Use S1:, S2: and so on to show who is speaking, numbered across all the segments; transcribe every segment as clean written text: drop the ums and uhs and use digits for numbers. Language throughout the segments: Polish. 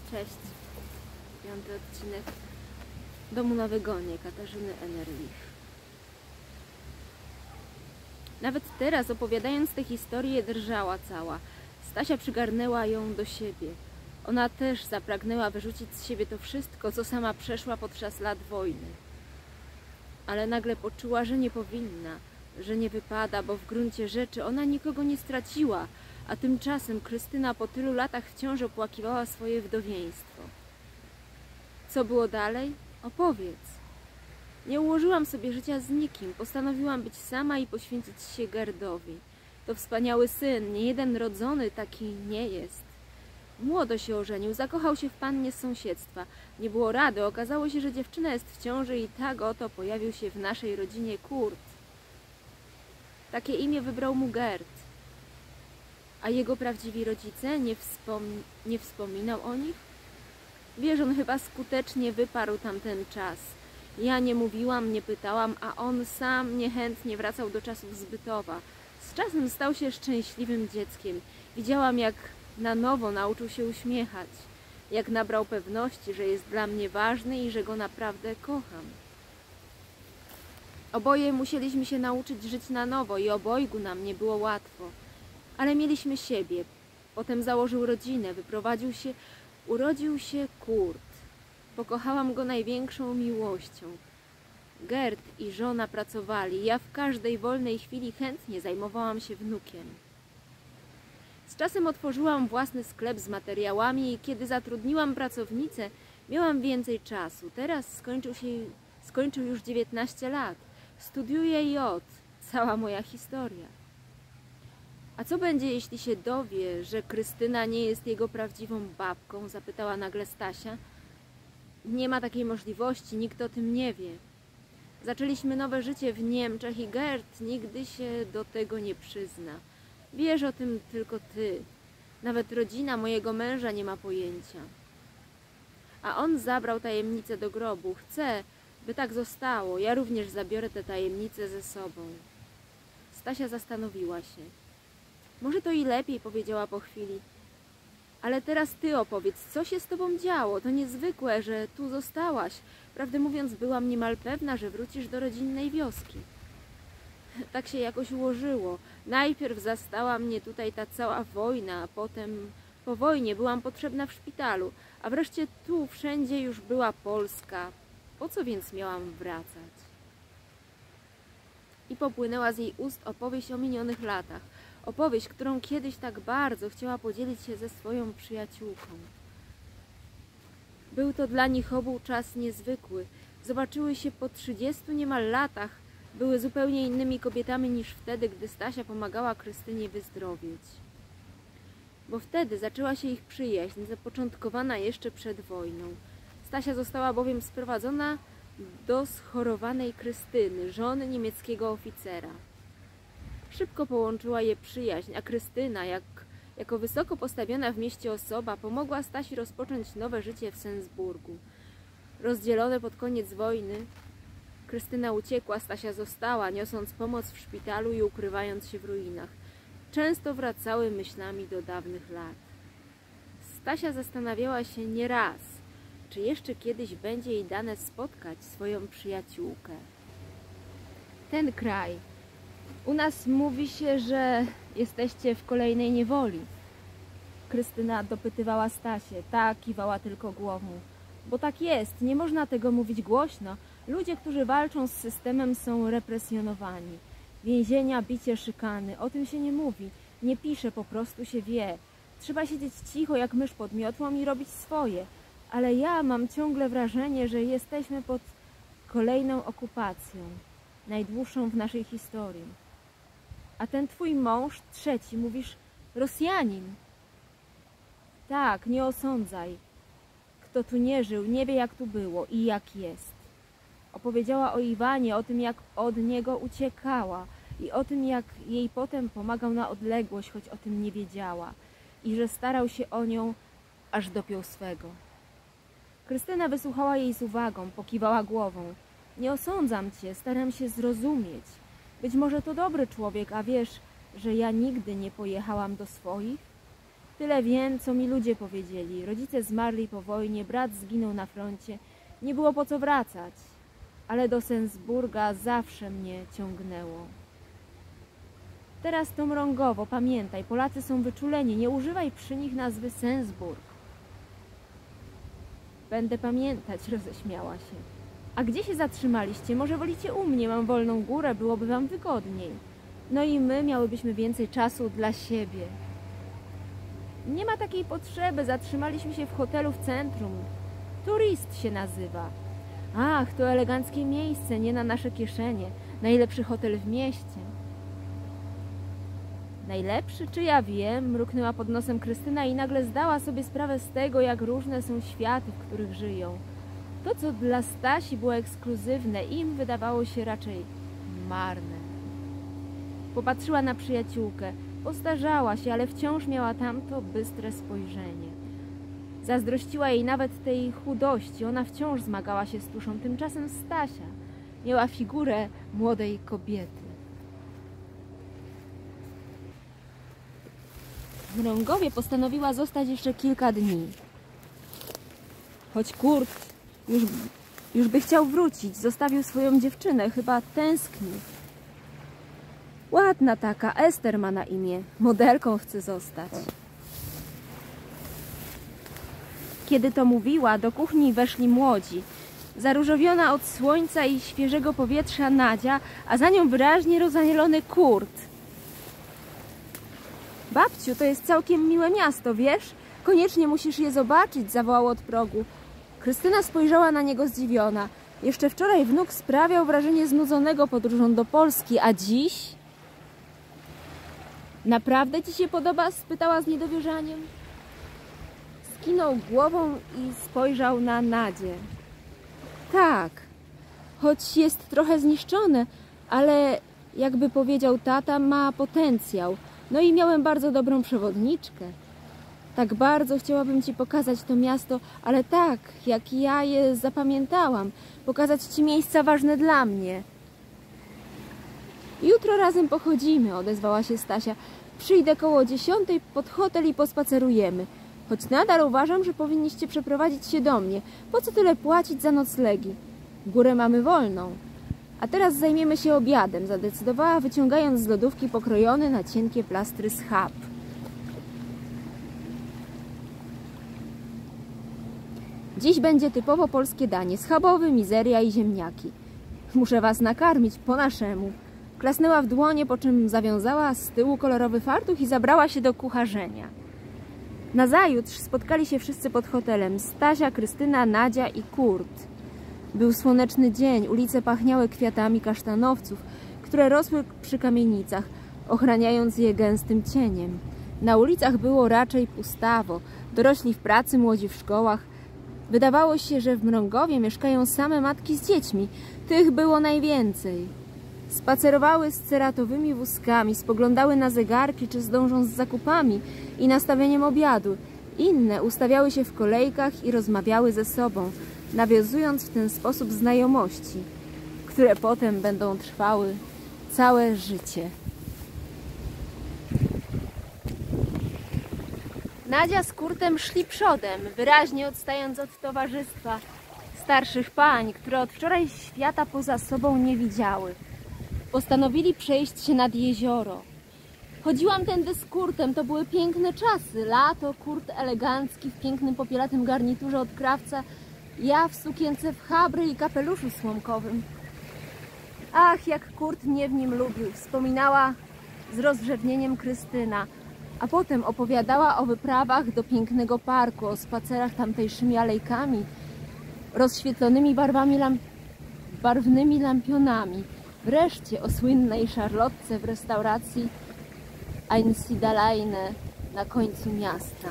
S1: Cześć. 5. odcinek Domu na wygonie Katarzyny Enerlich. Nawet teraz, opowiadając tę historię, drżała cała. Stasia przygarnęła ją do siebie. Ona też zapragnęła wyrzucić z siebie to wszystko, co sama przeszła podczas lat wojny. Ale nagle poczuła, że nie powinna, że nie wypada, bo w gruncie rzeczy ona nikogo nie straciła, a tymczasem Krystyna po tylu latach wciąż opłakiwała swoje wdowieństwo. Co było dalej? Opowiedz. Nie ułożyłam sobie życia z nikim, postanowiłam być sama i poświęcić się Gerdowi. To wspaniały syn, niejeden rodzony taki nie jest. Młodo się ożenił, zakochał się w pannie z sąsiedztwa. Nie było rady, okazało się, że dziewczyna jest w ciąży i tak oto pojawił się w naszej rodzinie Kurt. Takie imię wybrał mu Gerd. A jego prawdziwi rodzice nie wspominał o nich? Wiesz, on chyba skutecznie wyparł tamten czas. Ja nie mówiłam, nie pytałam, a on sam niechętnie wracał do czasów z Bytowa. Z czasem stał się szczęśliwym dzieckiem. Widziałam, jak na nowo nauczył się uśmiechać, jak nabrał pewności, że jest dla mnie ważny i że go naprawdę kocham. Oboje musieliśmy się nauczyć żyć na nowo i obojgu nam nie było łatwo. Ale mieliśmy siebie. Potem założył rodzinę, urodził się Kurt. Pokochałam go największą miłością. Gerd i żona pracowali. Ja w każdej wolnej chwili chętnie zajmowałam się wnukiem. Z czasem otworzyłam własny sklep z materiałami i kiedy zatrudniłam pracownicę, miałam więcej czasu. Teraz skończył już 19 lat. Studiuje J. Cała moja historia. A co będzie, jeśli się dowie, że Krystyna nie jest jego prawdziwą babką? Zapytała nagle Stasia. Nie ma takiej możliwości, nikt o tym nie wie. Zaczęliśmy nowe życie w Niemczech i Gerd nigdy się do tego nie przyzna. Wiesz o tym tylko ty. Nawet rodzina mojego męża nie ma pojęcia. A on zabrał tajemnicę do grobu. Chce, by tak zostało. Ja również zabiorę tę tajemnicę ze sobą. Stasia zastanowiła się. Może to i lepiej, powiedziała po chwili. Ale teraz ty opowiedz, co się z tobą działo? To niezwykłe, że tu zostałaś. Prawdę mówiąc, byłam niemal pewna, że wrócisz do rodzinnej wioski. Tak się jakoś ułożyło. Najpierw zastała mnie tutaj ta cała wojna, a potem po wojnie byłam potrzebna w szpitalu, a wreszcie tu wszędzie już była Polska. Po co więc miałam wracać? I popłynęła z jej ust opowieść o minionych latach. Opowieść, którą kiedyś tak bardzo chciała podzielić się ze swoją przyjaciółką. Był to dla nich obu czas niezwykły. Zobaczyły się po 30 niemal latach. Były zupełnie innymi kobietami niż wtedy, gdy Stasia pomagała Krystynie wyzdrowieć. Bo wtedy zaczęła się ich przyjaźń, zapoczątkowana jeszcze przed wojną. Stasia została bowiem sprowadzona do schorowanej Krystyny, żony niemieckiego oficera. Szybko połączyła je przyjaźń, a Krystyna, jako wysoko postawiona w mieście osoba, pomogła Stasi rozpocząć nowe życie w Sensburgu. Rozdzielone pod koniec wojny, Krystyna uciekła, Stasia została, niosąc pomoc w szpitalu i ukrywając się w ruinach. Często wracały myślami do dawnych lat. Stasia zastanawiała się nieraz, czy jeszcze kiedyś będzie jej dane spotkać swoją przyjaciółkę. Ten kraj. U nas mówi się, że jesteście w kolejnej niewoli. Krystyna dopytywała Stasię. Ta kiwała tylko głową. Bo tak jest, nie można tego mówić głośno. Ludzie, którzy walczą z systemem, są represjonowani. Więzienia, bicie, szykany. O tym się nie mówi. Nie pisze, po prostu się wie. Trzeba siedzieć cicho jak mysz pod miotłą i robić swoje. Ale ja mam ciągle wrażenie, że jesteśmy pod kolejną okupacją. Najdłuższą w naszej historii. A ten twój mąż, trzeci, mówisz, Rosjanin. Tak, nie osądzaj. Kto tu nie żył, nie wie jak tu było i jak jest. Opowiedziała o Iwanie, o tym jak od niego uciekała i o tym jak jej potem pomagał na odległość, choć o tym nie wiedziała i że starał się o nią, aż dopiął swego. Krystyna wysłuchała jej z uwagą, pokiwała głową. Nie osądzam cię, staram się zrozumieć. Być może to dobry człowiek, a wiesz, że ja nigdy nie pojechałam do swoich? Tyle wiem, co mi ludzie powiedzieli. Rodzice zmarli po wojnie, brat zginął na froncie. Nie było po co wracać. Ale do Sensburga zawsze mnie ciągnęło. Teraz to Mrągowo, pamiętaj, Polacy są wyczuleni, nie używaj przy nich nazwy Sensburg. Będę pamiętać, roześmiała się. A gdzie się zatrzymaliście? Może wolicie u mnie, mam wolną górę, byłoby wam wygodniej. No i my miałybyśmy więcej czasu dla siebie. Nie ma takiej potrzeby, zatrzymaliśmy się w hotelu w centrum. Turist się nazywa. Ach, to eleganckie miejsce, nie na nasze kieszenie. Najlepszy hotel w mieście. Najlepszy? Czy ja wiem? Mruknęła pod nosem Krystyna i nagle zdała sobie sprawę z tego, jak różne są światy, w których żyją. To, co dla Stasi było ekskluzywne, im wydawało się raczej marne. Popatrzyła na przyjaciółkę. Postarzała się, ale wciąż miała tamto bystre spojrzenie. Zazdrościła jej nawet tej chudości. Ona wciąż zmagała się z tuszą. Tymczasem Stasia miała figurę młodej kobiety. W Mrągowie postanowiła zostać jeszcze kilka dni. Choć Kurt już by chciał wrócić, zostawił swoją dziewczynę, chyba tęskni. Ładna taka, Ester ma na imię, modelką chce zostać. Kiedy to mówiła, do kuchni weszli młodzi. Zaróżowiona od słońca i świeżego powietrza Nadzia, a za nią wyraźnie rozanielony Kurt. Babciu, to jest całkiem miłe miasto, wiesz? Koniecznie musisz je zobaczyć, zawołał od progu. Krystyna spojrzała na niego zdziwiona. Jeszcze wczoraj wnuk sprawiał wrażenie znudzonego podróżą do Polski, a dziś? Naprawdę ci się podoba? Spytała z niedowierzaniem. Skinął głową i spojrzał na Nadzię. Tak, choć jest trochę zniszczone, ale jakby powiedział tata, ma potencjał. No i miałem bardzo dobrą przewodniczkę. Tak bardzo chciałabym ci pokazać to miasto, ale tak, jak ja je zapamiętałam. Pokazać ci miejsca ważne dla mnie. Jutro razem pochodzimy, odezwała się Stasia. Przyjdę koło 10 pod hotel i pospacerujemy. Choć nadal uważam, że powinniście przeprowadzić się do mnie. Po co tyle płacić za noclegi? Górę mamy wolną. A teraz zajmiemy się obiadem, zadecydowała, wyciągając z lodówki pokrojony na cienkie plastry schab. Dziś będzie typowo polskie danie. Schabowy, mizeria i ziemniaki. Muszę was nakarmić po naszemu. Klasnęła w dłonie, po czym zawiązała z tyłu kolorowy fartuch i zabrała się do kucharzenia. Nazajutrz spotkali się wszyscy pod hotelem. Stasia, Krystyna, Nadzia i Kurt. Był słoneczny dzień, ulice pachniały kwiatami kasztanowców, które rosły przy kamienicach, ochraniając je gęstym cieniem. Na ulicach było raczej pustawo, dorośli w pracy, młodzi w szkołach. Wydawało się, że w Mrągowie mieszkają same matki z dziećmi. Tych było najwięcej. Spacerowały z ceratowymi wózkami, spoglądały na zegarki, czy zdążą z zakupami i nastawieniem obiadu. Inne ustawiały się w kolejkach i rozmawiały ze sobą, nawiązując w ten sposób znajomości, które potem będą trwały całe życie. Nadzia z Kurtem szli przodem, wyraźnie odstając od towarzystwa starszych pań, które od wczoraj świata poza sobą nie widziały. Postanowili przejść się nad jezioro. Chodziłam tędy z Kurtem, to były piękne czasy. Lato, Kurt elegancki w pięknym popielatym garniturze od krawca, ja w sukience w chabry i kapeluszu słomkowym. Ach, jak Kurt mnie w nim lubił, wspominała z rozrzewnieniem Krystyna, a potem opowiadała o wyprawach do pięknego parku, o spacerach tamtejszymi alejkami, rozświetlonymi barwnymi lampionami, wreszcie o słynnej Charlotce w restauracji Einsiedeleine na końcu miasta.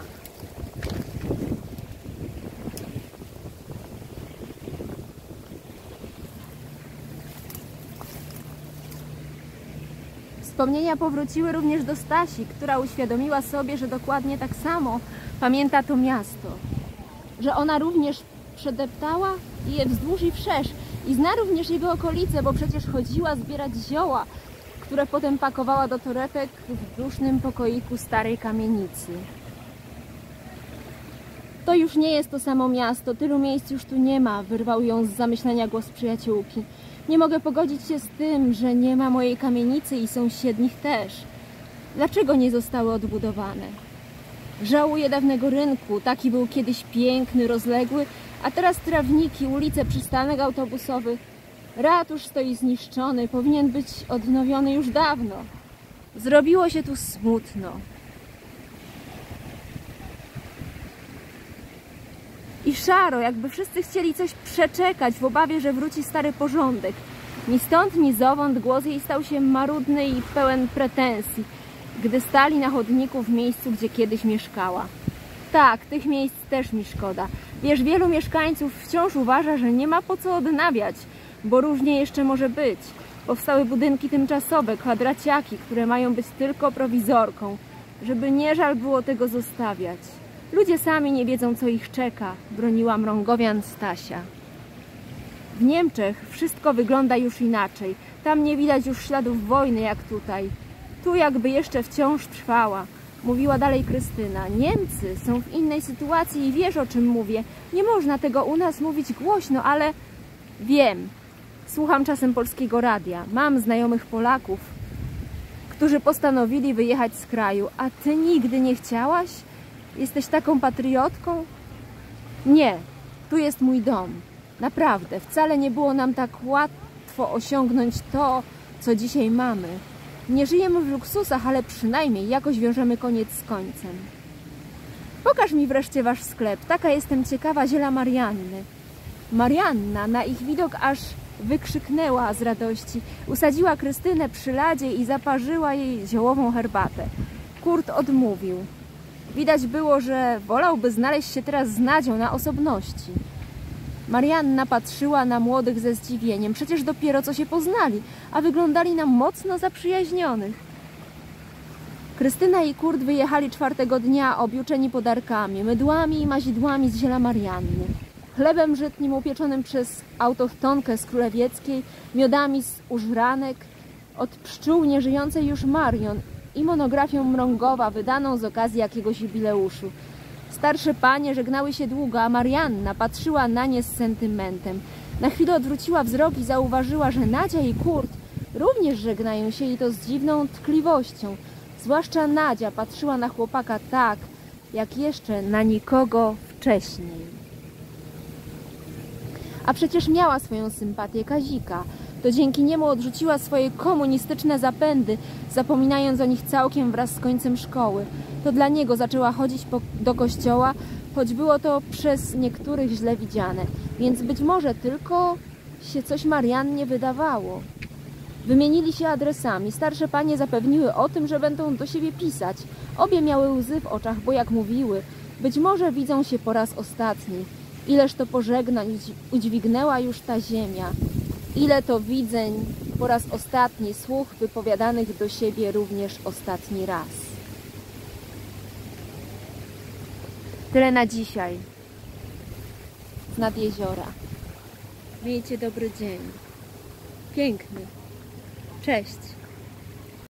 S1: Wspomnienia powróciły również do Stasi, która uświadomiła sobie, że dokładnie tak samo pamięta to miasto. Że ona również przedeptała je wzdłuż i wszerz i zna również jego okolice, bo przecież chodziła zbierać zioła, które potem pakowała do torebek w dusznym pokoiku starej kamienicy. To już nie jest to samo miasto, tylu miejsc już tu nie ma, wyrwał ją z zamyślenia głos przyjaciółki. Nie mogę pogodzić się z tym, że nie ma mojej kamienicy i sąsiednich też. Dlaczego nie zostały odbudowane? Żałuję dawnego rynku, taki był kiedyś piękny, rozległy, a teraz trawniki, ulice, przystanek autobusowy. Ratusz stoi zniszczony, powinien być odnowiony już dawno. Zrobiło się tu smutno. I szaro, jakby wszyscy chcieli coś przeczekać w obawie, że wróci stary porządek. Ni stąd, ni zowąd głos jej stał się marudny i pełen pretensji, gdy stali na chodniku w miejscu, gdzie kiedyś mieszkała. Tak, tych miejsc też mi szkoda. Wiesz, wielu mieszkańców wciąż uważa, że nie ma po co odnawiać, bo różnie jeszcze może być. Powstały budynki tymczasowe, kwadraciaki, które mają być tylko prowizorką, żeby nie żal było tego zostawiać. Ludzie sami nie wiedzą, co ich czeka, broniła mrągowian Stasia. W Niemczech wszystko wygląda już inaczej. Tam nie widać już śladów wojny jak tutaj. Tu jakby jeszcze wciąż trwała. Mówiła dalej Krystyna. Niemcy są w innej sytuacji i wiesz, o czym mówię. Nie można tego u nas mówić głośno, ale wiem. Słucham czasem polskiego radia. Mam znajomych Polaków, którzy postanowili wyjechać z kraju. A ty nigdy nie chciałaś? Jesteś taką patriotką? Nie, tu jest mój dom. Naprawdę, wcale nie było nam tak łatwo osiągnąć to, co dzisiaj mamy. Nie żyjemy w luksusach, ale przynajmniej jakoś wiążemy koniec z końcem. Pokaż mi wreszcie wasz sklep. Taka jestem ciekawa ziela Marianny. Marianna na ich widok aż wykrzyknęła z radości. Usadziła Krystynę przy ladzie i zaparzyła jej ziołową herbatę. Kurt odmówił. Widać było, że wolałby znaleźć się teraz z Nadzią na osobności. Marianna patrzyła na młodych ze zdziwieniem. Przecież dopiero co się poznali, a wyglądali na mocno zaprzyjaźnionych. Krystyna i Kurt wyjechali 4. dnia, objuczeni podarkami, mydłami i mazidłami z ziela Marianny, chlebem żytnim upieczonym przez autochtonkę z Królewieckiej, miodami z Użranek, od pszczół nieżyjącej już Marion i monografią Mrągowa wydaną z okazji jakiegoś jubileuszu. Starsze panie żegnały się długo, a Marianna patrzyła na nie z sentymentem. Na chwilę odwróciła wzrok i zauważyła, że Nadzia i Kurt również żegnają się i to z dziwną tkliwością. Zwłaszcza Nadzia patrzyła na chłopaka tak, jak jeszcze na nikogo wcześniej. A przecież miała swoją sympatię Kazika. To dzięki niemu odrzuciła swoje komunistyczne zapędy, zapominając o nich całkiem wraz z końcem szkoły. To dla niego zaczęła chodzić do kościoła, choć było to przez niektórych źle widziane, więc być może tylko się coś Mariannie wydawało. Wymienili się adresami. Starsze panie zapewniły o tym, że będą do siebie pisać. Obie miały łzy w oczach, bo jak mówiły, być może widzą się po raz ostatni. Ileż to pożegnań udźwignęła już ta ziemia. Ile to widzeń po raz ostatni, słów wypowiadanych do siebie również ostatni raz. Tyle na dzisiaj. Z nad jeziora. Miejcie dobry dzień. Piękny. Cześć.